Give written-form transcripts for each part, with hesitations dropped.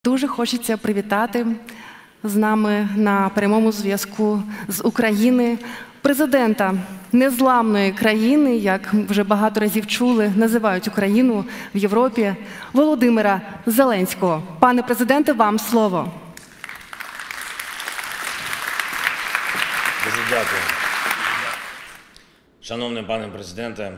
Дуже хочеться привітати з нами на прямому зв'язку з України президента незламної країни, як вже багато разів чули, називають Україну в Європі, Володимира Зеленського. Пане президенте, вам слово. Дуже дякую. Шановний пане президенте,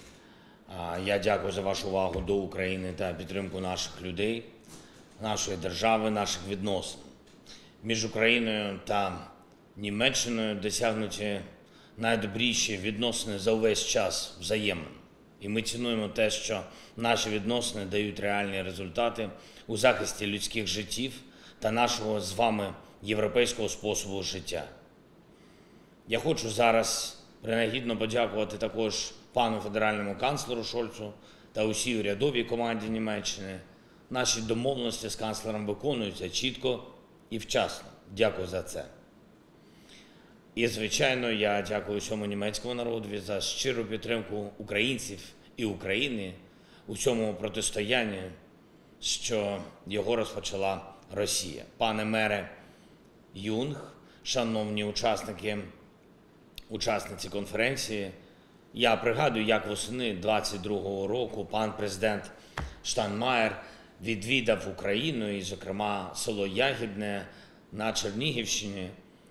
я дякую за вашу увагу до України та підтримку наших людей, нашої держави, наших відносин. Між Україною та Німеччиною досягнуті найдобріші відносини за увесь час взаємно. І ми цінуємо те, що наші відносини дають реальні результати у захисті людських життів та нашого з вами європейського способу життя. Я хочу зараз принагідно подякувати також пану федеральному канцлеру Шольцу та усій урядовій команді Німеччини. Наші домовленості з канцлером виконуються чітко і вчасно. Дякую за це. І, звичайно, я дякую всьому німецькому народові за щиру підтримку українців і України у цьому протистоянні, що його розпочала Росія. Пане мере Юнг, шановні учасниці конференції, я пригадую, як восени 22-го року пан президент Штайнмаєр відвідав Україну і, зокрема, село Ягідне на Чернігівщині,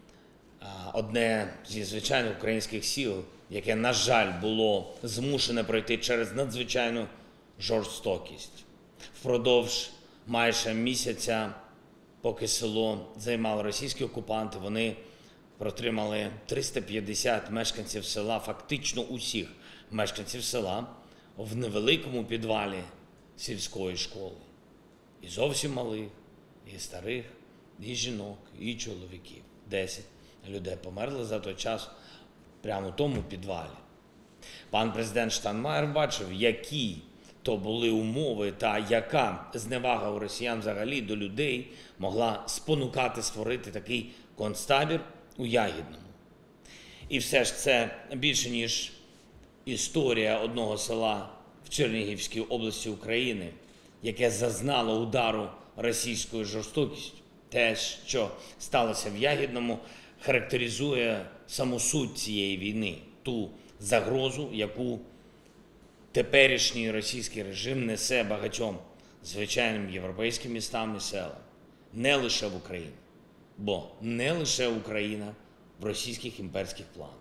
одне зі звичайних українських сіл, яке, на жаль, було змушене пройти через надзвичайну жорстокість. Впродовж майже місяця, поки село займали російські окупанти, вони протримали 350 мешканців села, фактично усіх мешканців села, в невеликому підвалі сільської школи. І зовсім малих, і старих, і жінок, і чоловіків. 10 людей померли за той час прямо в тому підвалі. Пан президент Штайнмаєр бачив, які то були умови та яка зневага у росіян взагалі до людей могла спонукати створити такий концтабір у Ягідному. І все ж це більше, ніж історія одного села в Чернігівській області України, яке зазнало удару російською жорстокістю. Те, що сталося в Ягідному, характеризує саму суть цієї війни, ту загрозу, яку теперішній російський режим несе багатьом звичайним європейським містам і селам. Не лише в Україні, бо не лише Україна в російських імперських планах.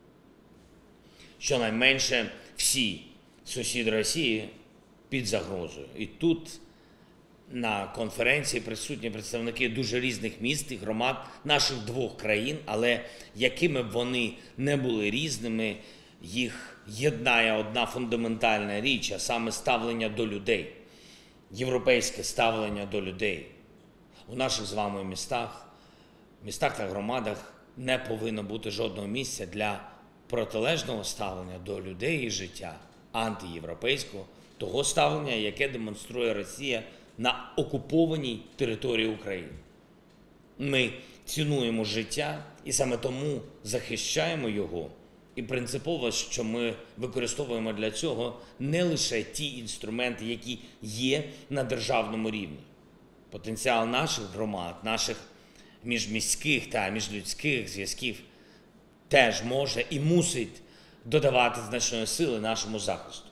Щонайменше всі сусіди Росії під загрозою. І тут на конференції присутні представники дуже різних міст і громад наших двох країн, але якими б вони не були різними, їх єднає одна фундаментальна річ, а саме ставлення до людей, європейське ставлення до людей. У наших з вами містах та громадах не повинно бути жодного місця для протилежного ставлення до людей і життя, антиєвропейського, того ставлення, яке демонструє Росія на окупованій території України. Ми цінуємо життя і саме тому захищаємо його. І принципово, що ми використовуємо для цього не лише ті інструменти, які є на державному рівні. Потенціал наших громад, наших міжміських та міжлюдських зв'язків теж може і мусить додавати значної сили нашому захисту.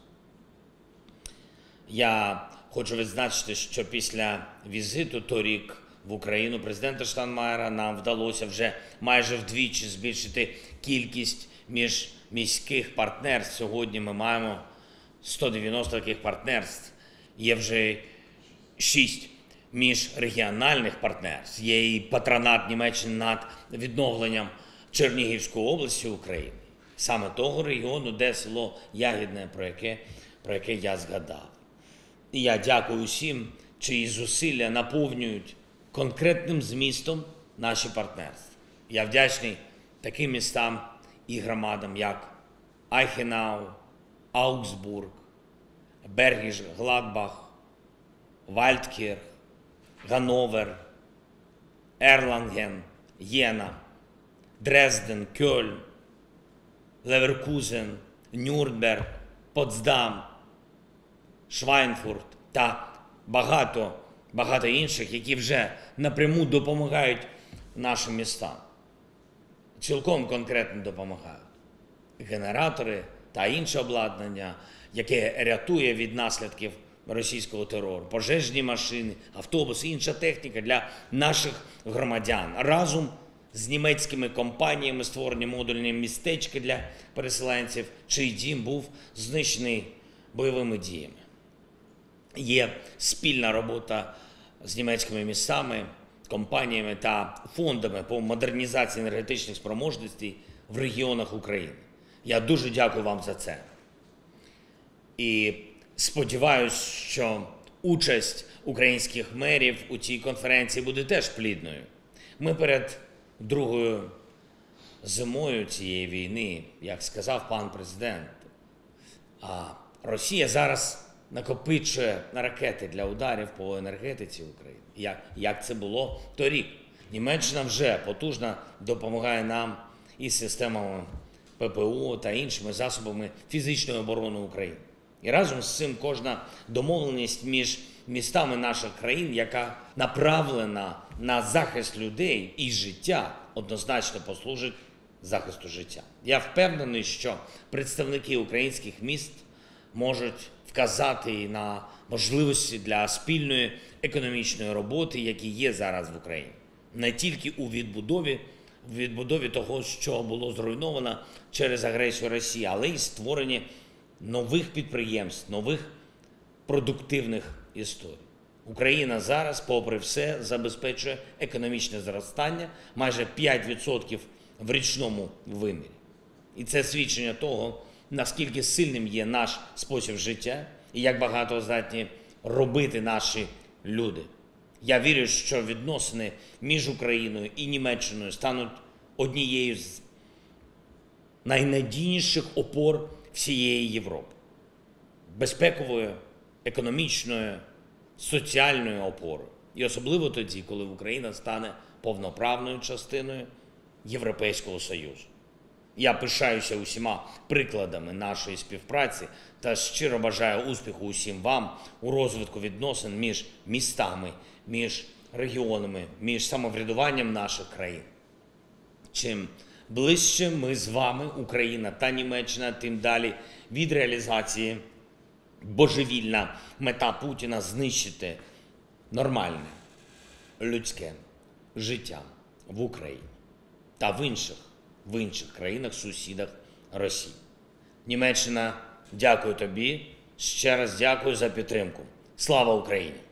Я хочу відзначити, що після візиту торік в Україну президента Штайнмаєра нам вдалося вже майже вдвічі збільшити кількість міжміських партнерств. Сьогодні ми маємо 190 таких партнерств. Є вже 6 міжрегіональних партнерств. Є і патронат Німеччини над відновленням Чернігівської області України. Саме того регіону, де село Ягідне, про яке я згадав. І я дякую усім, чиї зусилля наповнюють конкретним змістом наші партнерства. Я вдячний таким містам і громадам, як Айхенау, Аугсбург, Бергіш Гладбах, Вальдкірх, Ганновер, Ерланген, Єна, Дрезден, Кьольн, Леверкузен, Нюрнберг, Потсдам, Швайнфурт та багато багато інших, які вже напряму допомагають нашим містам. Цілком конкретно допомагають. Генератори та інше обладнання, яке рятує від наслідків російського терору, пожежні машини, автобуси, інша техніка для наших громадян. Разом з німецькими компаніями створені модульні містечка для переселенців, чий дім був знищений бойовими діями. Є спільна робота з німецькими містами, компаніями та фондами по модернізації енергетичних спроможностей в регіонах України. Я дуже дякую вам за це. І сподіваюся, що участь українських мерів у цій конференції буде теж плідною. Ми перед другою зимою цієї війни, як сказав пан президент, Росія зараз накопичує ракети для ударів по енергетиці України. Як це було торік. Німеччина вже потужно допомагає нам із системами ППО та іншими засобами фізичної оборони України. І разом з цим кожна домовленість між містами наших країн, яка направлена на захист людей і життя, однозначно послужить захисту життя. Я впевнений, що представники українських міст можуть вказати на можливості для спільної економічної роботи, які є зараз в Україні. Не тільки у відбудові того, що було зруйновано через агресію Росії, але й створенні нових підприємств, нових продуктивних історій. Україна зараз, попри все, забезпечує економічне зростання майже 5% в річному вимірі. І це свідчення того, наскільки сильним є наш спосіб життя і як багато здатні робити наші люди. Я вірю, що відносини між Україною і Німеччиною стануть однією з найнадійніших опор всієї Європи. Безпековою, економічною, соціальною опорою. І особливо тоді, коли Україна стане повноправною частиною Європейського Союзу. Я пишаюся усіма прикладами нашої співпраці та щиро бажаю успіху усім вам у розвитку відносин між містами, між регіонами, між самоврядуванням наших країн. Чим ближче ми з вами, Україна та Німеччина, тим далі від реалізації божевільна мета Путіна знищити нормальне людське життя в Україні та в інших країнах, сусідах Росії. Німеччина, дякую тобі, ще раз дякую за підтримку. Слава Україні!